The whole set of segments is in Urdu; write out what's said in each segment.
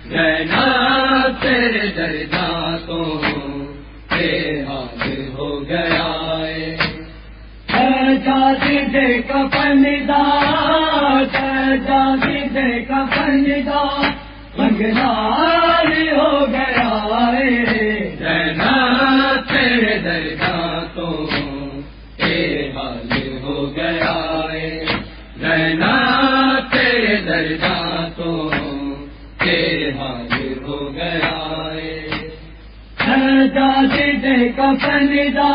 زینب تیرے دردوں بے حال ہو گیا دے کفن دا دے کفن دا منگلال ہو گیا زینب تیرے دردوں بے حال ہو گیا زینب تیرے دردوں بے حال ہو گیا دے کفن دا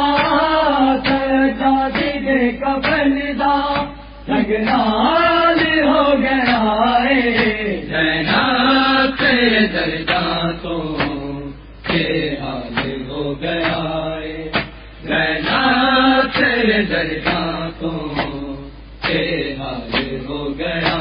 دے کفن دا منگلال ہو گیا زینب تیرے دردوں بے حال ہو گیا زینب تیرے دردوں بے حال ہو گیا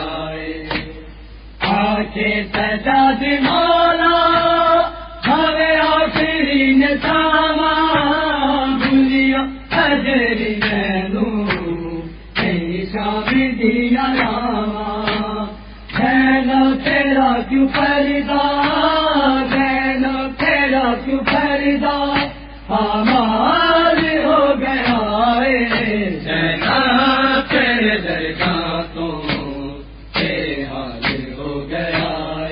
آنکھیں سجا دی مولا ہمیں آخری نے ساما بھولیا حجری مینوں کہیں شامی دیا راما زینو تیرا کیوں پردا زینو تیرا کیوں پردا ہمارے ہو گیا زینب تیرے دردوں بے حال ہو گیا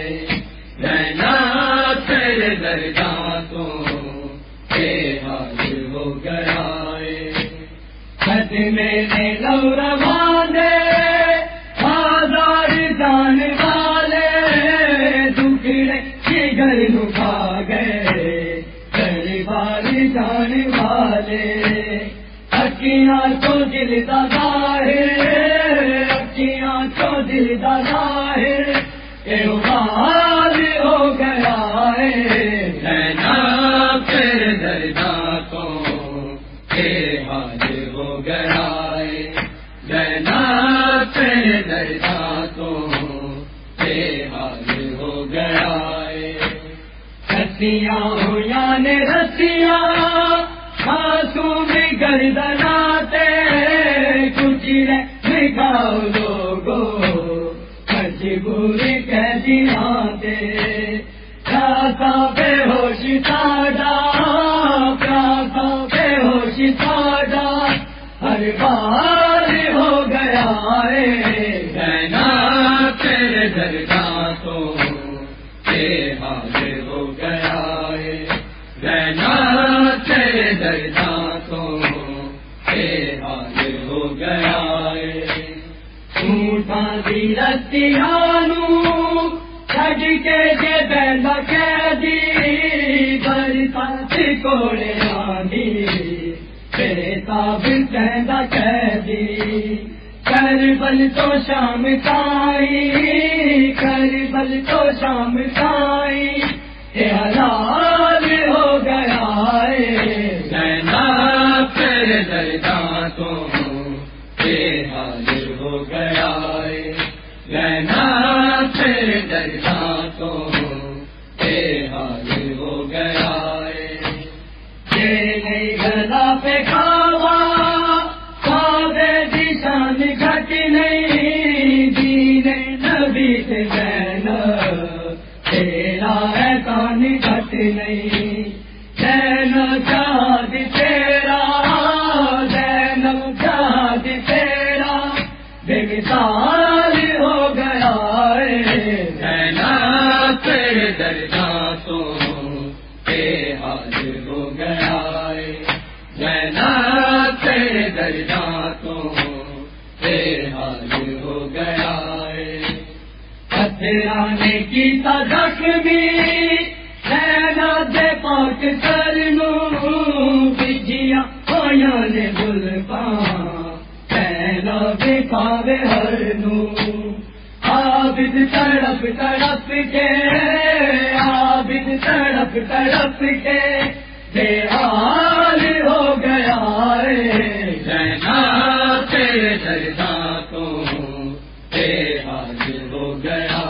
زینب تیرے دردوں بے حال ہو گیا خط میں لو روانے بازار جانے والے دکھڑے جگر لکھا گئے باری جانے والے اکیاں تو دل دا ظاہر اکیاں تو دل دا ظاہر حال ہو گیا زینب تیرے دردوں بے حال ہو گیا زینب تیرے دردوں بے حال ہو گیا رسیاں ہویا نے رسیاں معصوم گردناتے کچھ نکاؤ لوگو مجبوری کہہ دلاتے پیاسا بے ہوش ساڈا پیاسا بے ہوش ساڈا ہر بار ہو گیا زینب تیرے دردوں بے حال ہو گیا زینب تیرے دردوں بے حال ہو گیا اونٹاں دی رسیاں چھڈ کے جے بیندا قیدی برسات کولے آندی تیرے تاب کہندا قیدی کربل تو شام تائی کربل تو شام تائی اے حلال ہو گیا زینب تیرے دردوں بے حال ہو گیا زینب تیرے دردوں بے حال ہو گیا نہیں گلا پہ کھاوا کعبے دی شان گھٹ نہیں دین نبی سے زینب تیرا احسان گھٹ نہیں زینب جہاد تیرا زینب جہاد تیرا بے مثال ہو گیا زینب تیرے دردوں بے حال ہو گیا زینب تیرے دردوں بے حال ہو گیا پتھرانے کی زخمی زینب دے پاک کرنوں بجیاں ہویاں نے گلباں زینب دکھاوے ہر نوں عابد تڑپ تڑپ کے عابد تڑپ تڑپ کے بے حال ہو گیا زینب تیرے دردوں بے حال ہو گیا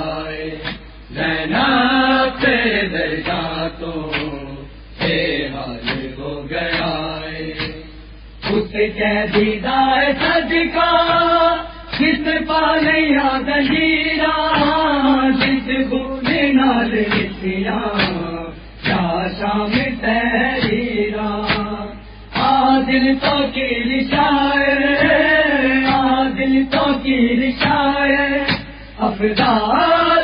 زینب تیرے دردوں بے حال ہو گیا اس قیدی دا صدقہ کس پا نہیں آ گنجیرا جس بھول نال لکھیاں کیا شام تحریرا عادل تو کی شاعر عادل تو کی شاعر افضال